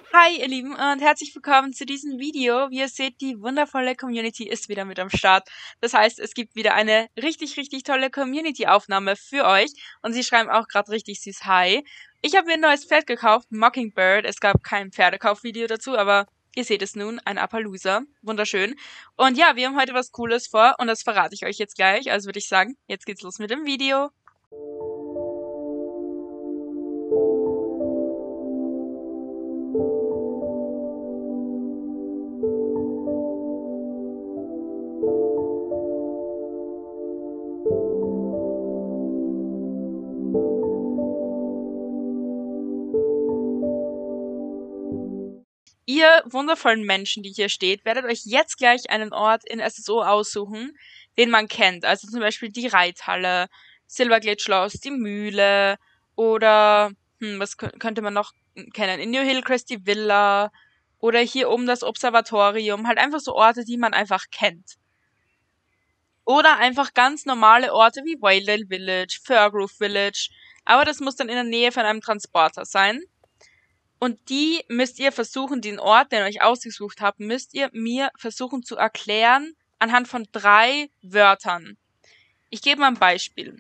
Hi ihr Lieben und herzlich willkommen zu diesem Video. Wie ihr seht, die wundervolle Community ist wieder mit am Start. Das heißt, es gibt wieder eine richtig tolle Community-Aufnahme für euch und sie schreiben auch gerade richtig süß Hi. Ich habe mir ein neues Pferd gekauft, Mockingbird. Es gab kein Pferdekaufvideo dazu, aber ihr seht es nun, ein Appaloosa. Wunderschön. Und ja, wir haben heute was Cooles vor und das verrate ich euch jetzt gleich. Also würde ich sagen, jetzt geht's los mit dem Video. Ihr wundervollen Menschen, die hier steht, werdet euch jetzt gleich einen Ort in SSO aussuchen, den man kennt. Also zum Beispiel die Reithalle, Silverglade Schloss, die Mühle oder, was könnte man noch kennen? In New Hillcrest die Villa oder hier oben das Observatorium. Halt einfach so Orte, die man einfach kennt. Oder einfach ganz normale Orte wie Waledale Village, Firgrove Village. Aber das muss dann in der Nähe von einem Transporter sein. Und die müsst ihr versuchen, den Ort, den ihr euch ausgesucht habt, müsst ihr mir versuchen zu erklären anhand von 3 Wörtern. Ich gebe mal ein Beispiel.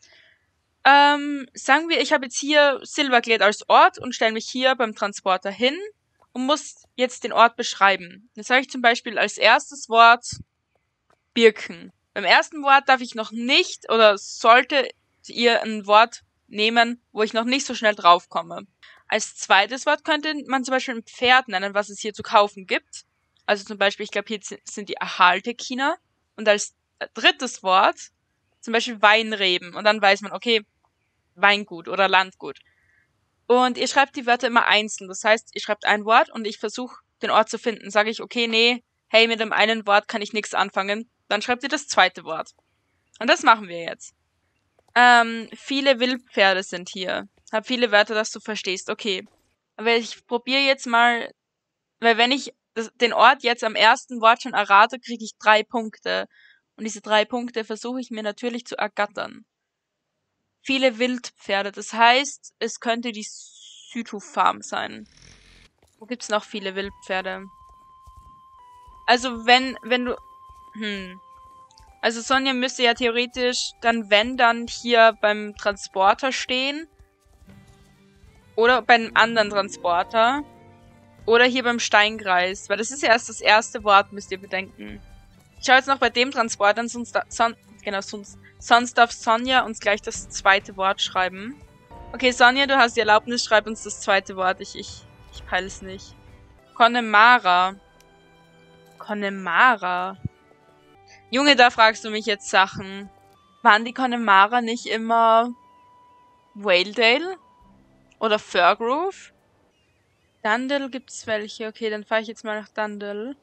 Sagen wir, ich habe jetzt hier Silverglade als Ort und stelle mich hier beim Transporter hin und muss jetzt den Ort beschreiben. Jetzt sage ich zum Beispiel als erstes Wort Birken. Beim ersten Wort darf ich noch nicht oder sollte ihr ein Wort nehmen, wo ich noch nicht so schnell draufkomme. Als zweites Wort könnte man zum Beispiel ein Pferd nennen, was es hier zu kaufen gibt. Also zum Beispiel, ich glaube, hier sind die Haltekiner. Und als drittes Wort zum Beispiel Weinreben. Und dann weiß man, okay, Weingut oder Landgut. Und ihr schreibt die Wörter immer einzeln. Das heißt, ihr schreibt ein Wort und ich versuche, den Ort zu finden. Sage ich, okay, nee, hey, mit dem einen Wort kann ich nichts anfangen. Dann schreibt ihr das zweite Wort. Und das machen wir jetzt. Viele Wildpferde sind hier. Hab viele Wörter, dass du verstehst. Okay. Aber ich probiere jetzt mal, weil wenn ich den Ort jetzt am ersten Wort schon errate, kriege ich 3 Punkte. Und diese 3 Punkte versuche ich mir natürlich zu ergattern. Viele Wildpferde, das heißt, es könnte die Südhof Farm sein. Wo gibt's noch viele Wildpferde? Also wenn du, also Sonja müsste ja theoretisch dann hier beim Transporter stehen. Oder bei einem anderen Transporter. Oder hier beim Steinkreis. Weil das ist ja erst das erste Wort, müsst ihr bedenken. Ich schaue jetzt noch bei dem Transporter an, sonst darf Sonja uns gleich das zweite Wort schreiben. Okay, Sonja, du hast die Erlaubnis, schreib uns das zweite Wort. Ich peile es nicht. Connemara. Connemara. Junge, da fragst du mich jetzt Sachen. Waren die Connemara nicht immer Waledale? Oder Firgrove? Dundle gibt's welche. Okay, dann fahre ich jetzt mal nach Dundle.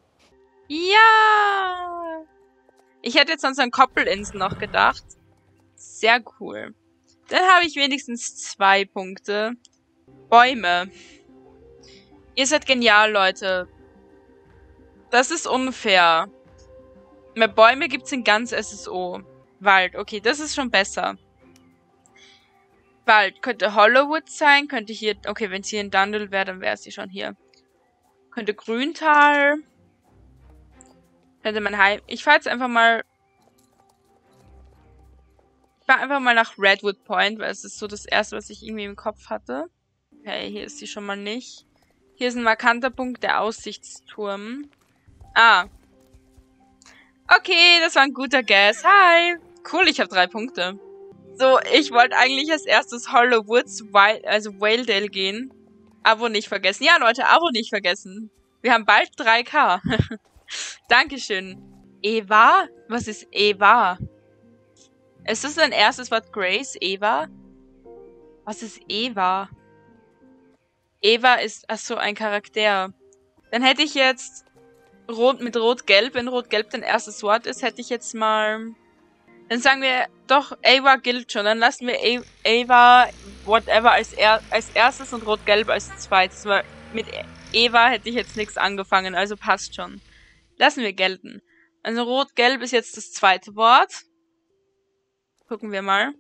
Ja! Ich hätte jetzt an so ein Koppelinsel noch gedacht. Sehr cool. Dann habe ich wenigstens 2 Punkte. Bäume. Ihr seid genial, Leute. Das ist unfair. Mehr Bäume gibt's in ganz SSO. Wald, okay, das ist schon besser. Wald könnte Hollowwood sein, könnte hier, okay, wenn es hier in Dundle wäre, dann wäre sie schon hier. Könnte Grüntal. Könnte man Heim. Ich fahre jetzt einfach mal. Ich fahre einfach mal nach Redwood Point, weil es ist so das erste, was ich irgendwie im Kopf hatte. Okay, hier ist sie schon mal nicht. Hier ist ein markanter Punkt, der Aussichtsturm. Ah. Okay, das war ein guter Guess. Hi. Cool, ich habe 3 Punkte. So, ich wollte eigentlich als erstes Hollowwoods, also Waledale gehen. Abo nicht vergessen. Ja, Leute, Abo nicht vergessen. Wir haben bald 3K. Dankeschön. Eva? Was ist Eva? Ist das ein erstes Wort Grace? Eva? Was ist Eva? Eva ist, achso, ein Charakter. Dann hätte ich jetzt Rot mit Rot-Gelb. Wenn Rot-Gelb dein erstes Wort ist, hätte ich jetzt mal... Dann sagen wir, doch, Ava gilt schon. Dann lassen wir Ava, whatever, als erstes und Rot-Gelb als zweites. Weil mit Eva hätte ich jetzt nichts angefangen, also passt schon. Lassen wir gelten. Also Rot-Gelb ist jetzt das zweite Wort. Gucken wir mal.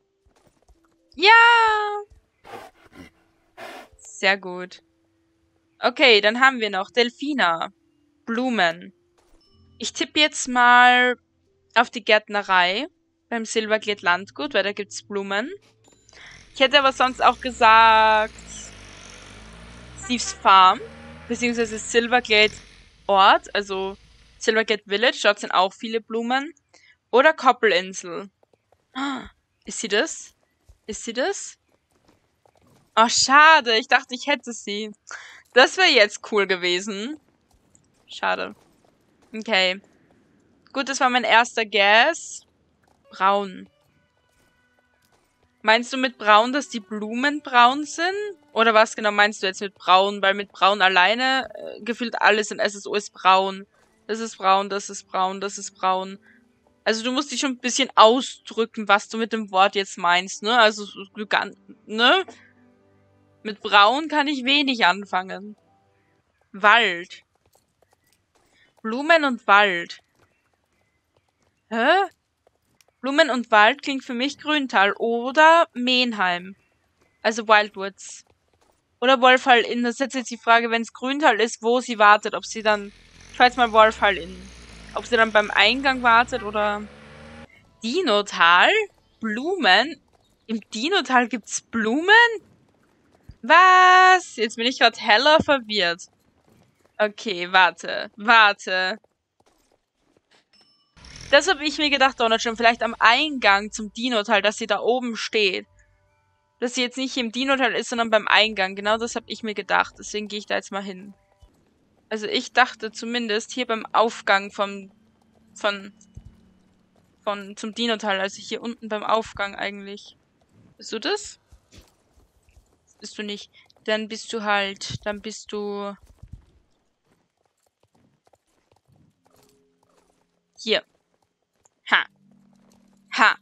Ja! Sehr gut. Okay, dann haben wir noch Delfina. Blumen. Ich tippe jetzt mal auf die Gärtnerei beim Silverglade Landgut, weil da gibt's Blumen. Ich hätte aber sonst auch gesagt Steve's Farm, beziehungsweise Silverglade Ort, also Silverglade Village, dort sind auch viele Blumen. Oder Koppelinsel. Ist sie das? Ist sie das? Oh, schade. Ich dachte, ich hätte sie. Das wäre jetzt cool gewesen. Schade. Okay. Gut, das war mein erster Guess. Braun. Meinst du mit braun, dass die Blumen braun sind? Oder was genau meinst du jetzt mit braun? Weil mit braun alleine gefühlt alles in SSO ist braun. Das ist braun, das ist braun, das ist braun. Also du musst dich schon ein bisschen ausdrücken, was du mit dem Wort jetzt meinst, ne? Also, ne? Mit braun kann ich wenig anfangen. Wald. Blumen und Wald. Hä? Blumen und Wald klingt für mich Grüntal oder Menheim. Also Wildwoods. Oder Wolfhall Inn. Das ist jetzt die Frage, wenn es Grüntal ist, wo sie wartet. Ob sie dann... Ich weiß mal Wolfhall Inn. Ob sie dann beim Eingang wartet oder... Dinotal? Blumen? Im Dinotal gibt's Blumen? Was? Jetzt bin ich gerade heller verwirrt. Okay, warte. Warte. Das habe ich mir gedacht, Donald schon. Vielleicht am Eingang zum Dinotal, dass sie da oben steht. Dass sie jetzt nicht im Dinotal ist, sondern beim Eingang. Genau das habe ich mir gedacht. Deswegen gehe ich da jetzt mal hin. Also ich dachte zumindest hier beim Aufgang zum Dinotal. Also hier unten beim Aufgang eigentlich. Bist du das? Bist du nicht. Dann bist du hier. Ha. Ha.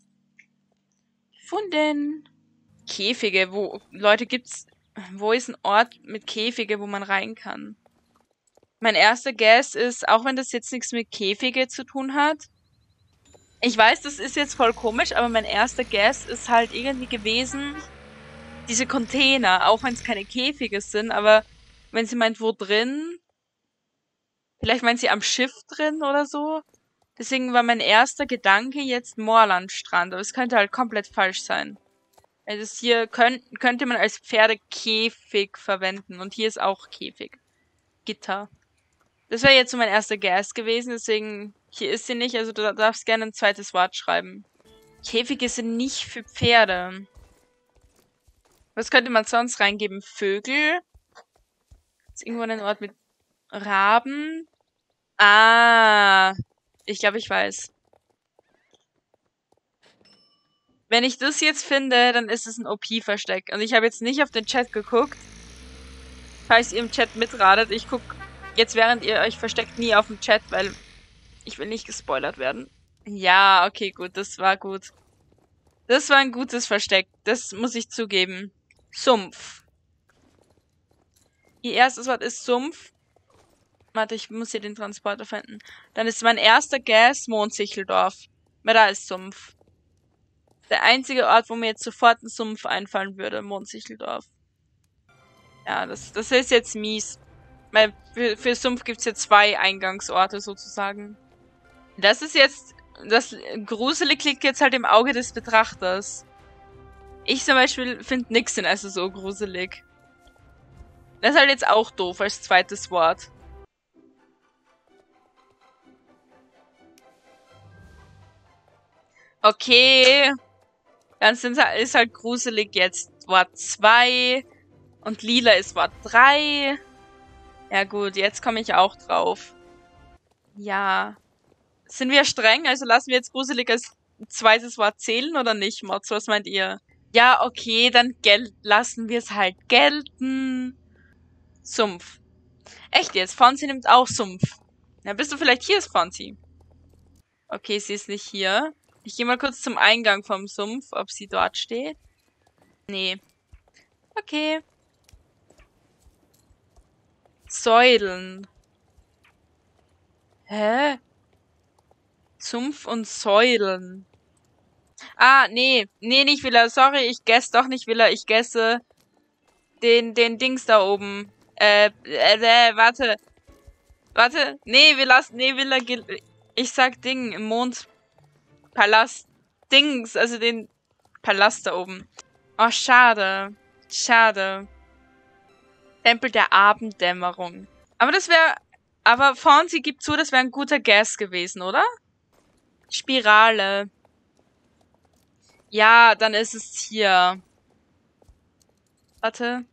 Gefunden. Käfige, Leute, wo ist ein Ort mit Käfige, wo man rein kann? Mein erster Guess ist, auch wenn das jetzt nichts mit Käfige zu tun hat. Ich weiß, das ist jetzt voll komisch, aber mein erster Guess ist halt irgendwie gewesen, diese Container, auch wenn es keine Käfige sind, aber wenn sie meint, wo drin, vielleicht meint sie am Schiff drin oder so. Deswegen war mein erster Gedanke jetzt Moorlandstrand, aber es könnte halt komplett falsch sein. Also hier könnte man als Pferdekäfig verwenden. Und hier ist auch Käfig. Gitter. Das wäre jetzt so mein erster Guess gewesen, deswegen, hier ist sie nicht, also du darfst gerne ein zweites Wort schreiben. Käfige sind nicht für Pferde. Was könnte man sonst reingeben? Vögel. Ist irgendwo ein Ort mit Raben. Ah. Ich glaube, ich weiß. Wenn ich das jetzt finde, dann ist es ein OP-Versteck. Und ich habe jetzt nicht auf den Chat geguckt. Falls ihr im Chat mitratet, ich guck jetzt, während ihr euch versteckt, nie auf den Chat, weil ich will nicht gespoilert werden. Ja, okay, gut, das war gut. Das war ein gutes Versteck, das muss ich zugeben. Sumpf. Ihr erstes Wort ist Sumpf. Warte, ich muss hier den Transporter finden. Dann ist mein erster Guess Mondsicheldorf. Weil da ist Sumpf. Der einzige Ort, wo mir jetzt sofort ein Sumpf einfallen würde, Mondsicheldorf. Ja, das ist jetzt mies. Weil für Sumpf gibt's ja 2 Eingangsorte sozusagen. Das ist jetzt... Das gruselig liegt jetzt halt im Auge des Betrachters. Ich zum Beispiel finde nix in SSO gruselig. Das ist halt jetzt auch doof als zweites Wort. Okay. Dann ist halt gruselig jetzt Wort 2. Und lila ist Wort 3. Ja gut, jetzt komme ich auch drauf. Ja. Sind wir streng? Also lassen wir jetzt gruselig als zweites Wort zählen oder nicht, Mods? Was meint ihr? Ja, okay, dann lassen wir es halt gelten. Sumpf. Echt jetzt? Fonzie nimmt auch Sumpf. Ja, bist du vielleicht hier, ist Fonzie? Okay, sie ist nicht hier. Ich gehe mal kurz zum Eingang vom Sumpf, ob sie dort steht. Nee. Okay. Säulen. Hä? Sumpf und Säulen. Ah, nee. Nee, nicht Villa. Sorry, ich guess doch nicht Villa. Ich guesse den Dings da oben. Warte. Warte. Nee, Villa, ich sag Ding, im Mondpalast. Dings, also den Palast da oben. Oh, schade. Schade. Tempel der Abenddämmerung. Aber Fonzie gibt zu, das wäre ein guter Guess gewesen, oder? Spirale. Ja, dann ist es hier. Warte.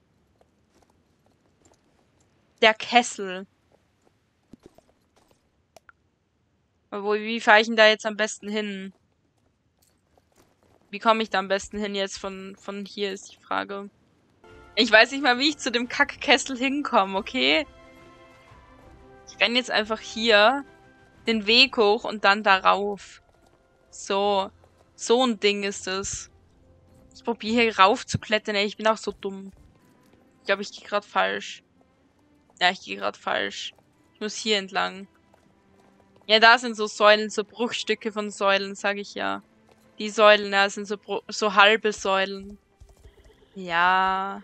Der Kessel. Wie fahre ich denn da jetzt am besten hin? Wie komme ich da am besten hin jetzt von hier ist die Frage. Ich weiß nicht mal, wie ich zu dem Kackkessel hinkomme, okay? Ich renne jetzt einfach hier den Weg hoch und dann darauf. So. So ein Ding ist es. Ich probiere hier rauf zu klettern, ey. Ich bin auch so dumm. Ich glaube, ich gehe gerade falsch. Ja, ich gehe gerade falsch. Ich muss hier entlang. Ja, da sind so Säulen, so Bruchstücke von Säulen, sage ich ja. Die Säulen, ja, sind so halbe Säulen. Ja.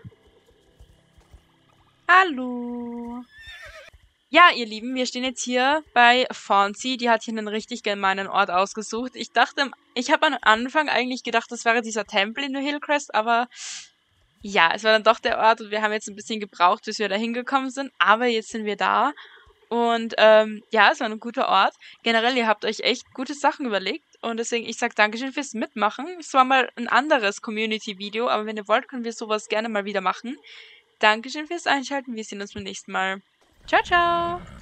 Hallo. Ja, ihr Lieben, wir stehen jetzt hier bei Fonzie. Die hat hier einen richtig gemeinen Ort ausgesucht. Ich habe am Anfang eigentlich gedacht, das wäre dieser Tempel in New Hillcrest, aber ja, es war dann doch der Ort und wir haben jetzt ein bisschen gebraucht, bis wir da hingekommen sind. Aber jetzt sind wir da. Und ja, es war ein guter Ort. Generell, ihr habt euch echt gute Sachen überlegt. Und deswegen, ich sag Dankeschön fürs Mitmachen. Es war mal ein anderes Community-Video, aber wenn ihr wollt, können wir sowas gerne mal wieder machen. Dankeschön fürs Einschalten. Wir sehen uns beim nächsten Mal. Ciao, ciao!